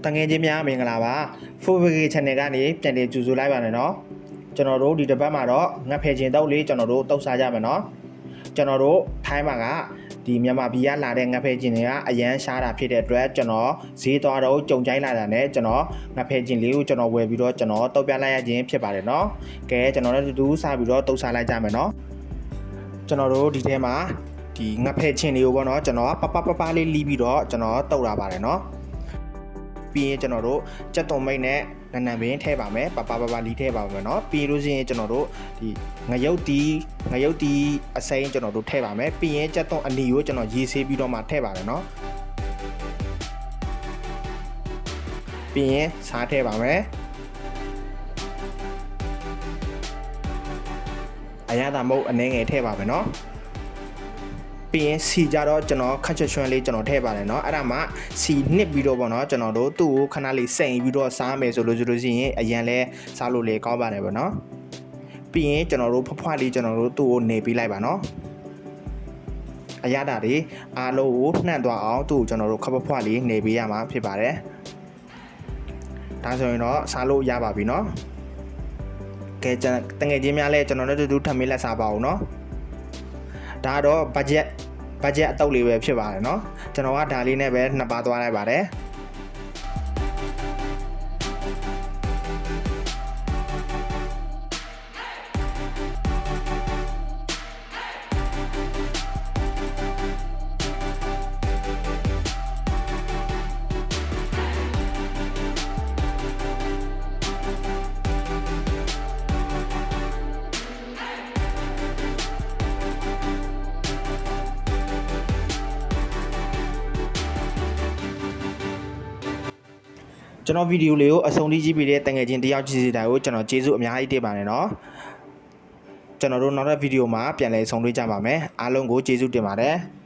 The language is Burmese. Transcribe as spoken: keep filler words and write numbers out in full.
တငယ်ချင်းများမင်္ဂလာပါ Football Channel ကနေပြန်လည်ကြိုဆိုလိုက်ပါမယ်နော်ကျွန်တော်တို့ဒီတစ်ပတ်မှာတော့ငတ်ဖယ်ချင်းတောက်လေးကျွန်တော်တို့တောက်စားကြမယ်နော်ကျွန်တော်တို့ထိုင်းမှာကဒီမြန်မာပြည်ကလာတဲ့ငတ်ဖယ်ချင်းတွေကအရန်ရှားတာဖြစ်တဲ့အတွက်ကျွန်တော်ဈေးသွားတော့ကြုံကြိုင်းလာတာနဲ့ကျွန်တော်ငတ်ဖယ်ချင်းလေးကိုကျွန်တော်ဝယ်ပြီးတော့ကျွန်တော်တောက်ပြလိုက်ရခြင်းဖြစ်ပါတယ်နော်ကဲကျွန်တော်တို့တူတူစားပြီးတော့တောက်စားလိုက်ကြမယ်နော်ကျွန်တော်တို့ဒီထဲမှာဒီငတ်ဖယ်ချင်းလေးကိုပေါ့နော်ကျွန်တော်ပပပပလေးလီးပြီးတော့ကျွန်တော်တောက်လာပါတယ်နော်ပြီးရင်ကျွန်တော်တို့ကြက်သွန်မိတ်နဲ့နန်းနန်းပင်ထည့်ပါမယ်ပပပပလီထည့်ပါမယ်เนาะပြီးလို့ရှိရင်ကျွန်တော်တို့ဒီငရုတ်တီငရုတ်တီအစိမ်းကျွန်တော်တို့ထည့်ပါမယ်ပြီးရင်ကြက်သွန်အနီကိုကျွန်တော်ရေးဆေးပြီးတော့မှထည့်ပါတယ်เนาะပြီးရင်စားထည့်ပါမယ်အရသာမုတ်အနေငယ်ထည့်ပါမယ်เนาะပြီးရင်စီကြတော့ကျွန်တော်ခက်ချွတ်ချွန်းလေးကျွန်တော်ထည့်ပါတယ်เนาะအဲ့ဒါမှစီနှစ်ပြီးတော့ပေါ့เนาะကျွန်တော်တို့သူ့ကိုခဏလေးစိန်ပြီးတော့စားမယ်ဆိုလို့ဆိုလို့ရှိရင်အရင်လဲစားလို့လေကောင်းပါတယ်ပေါ့เนาะပြီးရင်ကျွန်တော်တို့ဖွားဖွားလေးကျွန်တော်တို့သူ့ကိုနေပေးလိုက်ပါเนาะအရသာတွေအားလုံးကိုနှံ့သွားအောင်သူ့ကိုကျွန်တော်တို့ခပ်ဖွားလေးနေပေးရမှာဖြစ်ပါတယ်ဒါဆိုရင်တော့စားလို့ရပါပြီเนาะကဲတငယ်ချင်းများလဲကျွန်တော်တို့တူတူထပ်မေးလက်စားပါအောင်เนาะဒါတော့ budget budget အတုပ်လေးပဲဖြစ်ပါတယ်เนาะကျွန်တော်ကဒါလေးနဲ့ပဲနှစ်ပါးသွားလိုက်ပါတယ်ကျွန်တော်ဗီဒီယိုလေးကိုအဆုံးထိကြည့်ပြီးတဲ့တငယ်ချင်းတယောက်ချစ်စီတိုင်းကိုကျွန်တော်ကျေးဇူးအများကြီးတင်ပါတယ်เนาะကျွန်တော်တို့နောက်တဲ့ဗီဒီယိုမှာပြန်လည်ဆုံတွေ့ကြပါမယ်အားလုံးကိုကျေးဇူးတင်ပါတယ်